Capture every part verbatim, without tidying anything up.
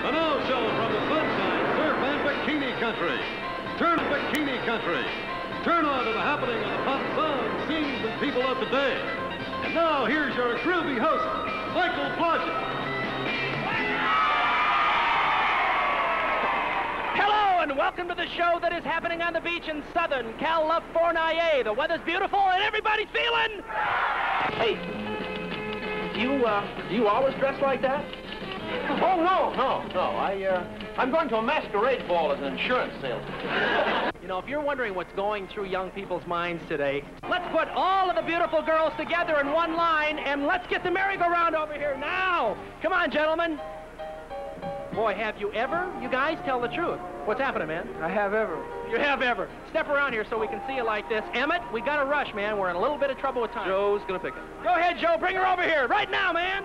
And now show from the Sunshine Surf and Bikini Country. Turn to Bikini Country. Turn on to the happening of the pop sound, scenes, and people of the day. And now here's your groovy host, Michael Blodgett. Hello and welcome to the show that is happening on the beach in Southern California. The weather's beautiful and everybody's feeling. Hey, do you uh, do you always dress like that? Oh, no, no, no. I, uh, I'm going to a masquerade ball as an insurance salesman. You know, if you're wondering what's going through young people's minds today, let's put all of the beautiful girls together in one line, and let's get the merry-go-round over here now. Come on, gentlemen. Boy, have you ever? You guys tell the truth. What's happening, man? I have ever. You have ever. Step around here so we can see you like this. Emmett, we got to rush, man. We're in a little bit of trouble with time. Joe's gonna pick it. Go ahead, Joe. Bring her over here right now, man.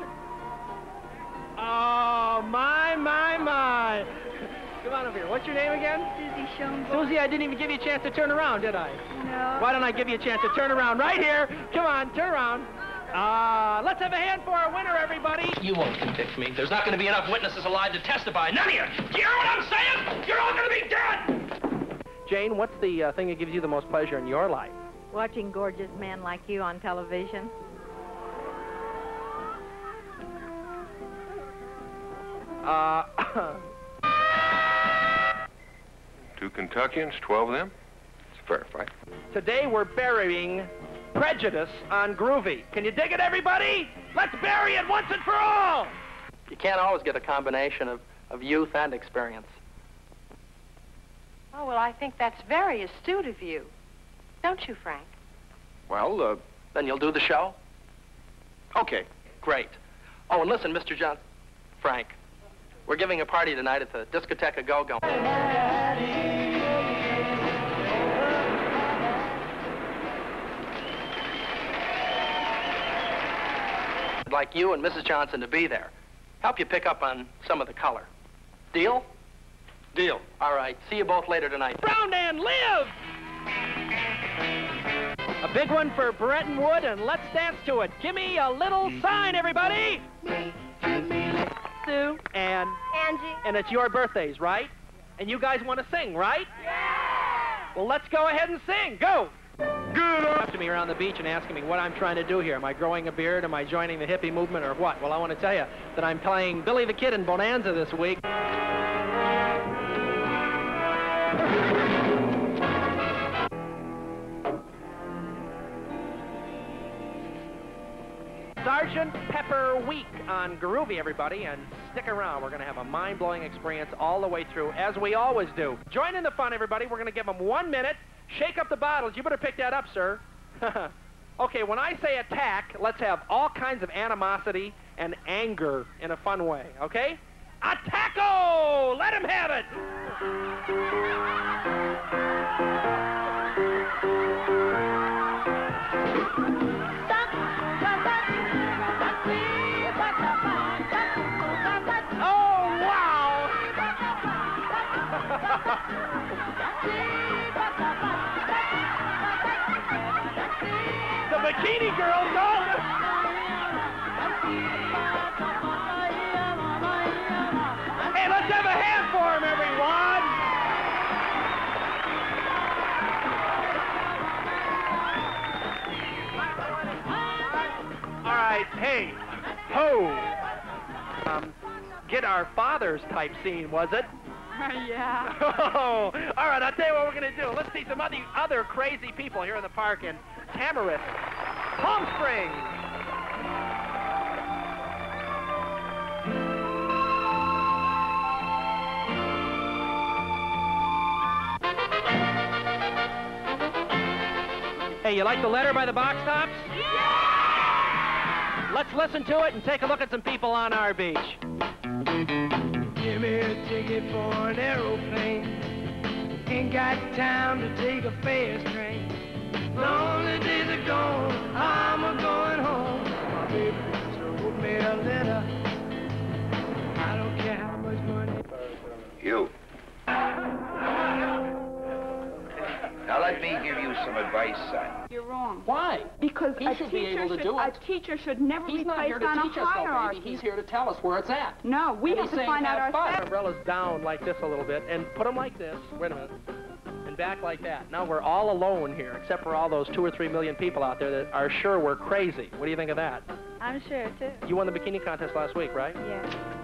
Oh, my, my, my. Come on over here. What's your name again? Susie Schoenberg. Susie, I didn't even give you a chance to turn around, did I? No. Why don't I give you a chance to turn around right here? Come on, turn around. Uh, let's have a hand for our winner, everybody. You won't convict me. There's not going to be enough witnesses alive to testify. None of you. Do you hear what I'm saying? You're all going to be dead. Jane, what's the uh, thing that gives you the most pleasure in your life? Watching gorgeous men like you on television. Uh, Two Kentuckians, twelve of them? It's a fair fight. today we're burying prejudice on Groovy. Can you dig it, everybody? Let's bury it once and for all! You can't always get a combination of, of youth and experience. Oh, well, I think that's very astute of you. Don't you, Frank? Well, uh... Then you'll do the show? okay. Great. Oh, and listen, Mister John... Frank, we're giving a party tonight at the Discoteca Go-Go. I'd like you and Missus Johnson to be there. Help you pick up on some of the color. Deal? Deal. All right. See you both later tonight. Brown and live! A big one for Bretton Wood, and let's dance to it. Give me a little sign, everybody! Sue and Angie. and it's your birthdays, right? And you guys want to sing, right? Yeah! Well, let's go ahead and sing. Go! Good. Up to me around the beach and asking me what I'm trying to do here. Am I growing a beard? Am I joining the hippie movement or what? Well, I want to tell you that I'm playing Billy the Kid in Bonanza this week. Sergeant Pepper Week on Groovy, everybody, and stick around. We're going to have a mind-blowing experience all the way through, as we always do. Join in the fun, everybody. We're going to give them one minute. Shake up the bottles. You better pick that up, sir. Okay, when I say attack, let's have all kinds of animosity and anger in a fun way, okay? Attacko! Let him have it! Oh, wow! The bikini girls, oh! Hey, let's have a hand for him, everyone! All right, hey, ho! Um, get our fathers type scene, was it? Yeah. Oh, all right, I'll tell you what we're going to do. Let's see some other, other crazy people here in the park in Tamarisk, Palm Springs. Hey, you like the letter by the box tops? Yeah! Let's listen to it and take a look at some people on our beach. Give me a ticket for an aeroplane. Ain't got time to take a fast train. Lonely days are gone, I'm a going home. My baby just wrote me a letter. I don't care how much money. You. Now let me give you some some advice, son. You're wrong. Why? Because He a should be teacher able to should, do a it. teacher should never He's be not here placed to on teach a us, though, hierarchy. baby. He's here to tell us where it's at. No, we And have he's to saying find out have fun. ourselves. Umbrellas down like this a little bit and put them like this. Wait a minute. And back like that. Now we're all alone here, except for all those two or three million people out there that are sure we're crazy. What do you think of that? I'm sure, too. You won the bikini contest last week, right? Yeah.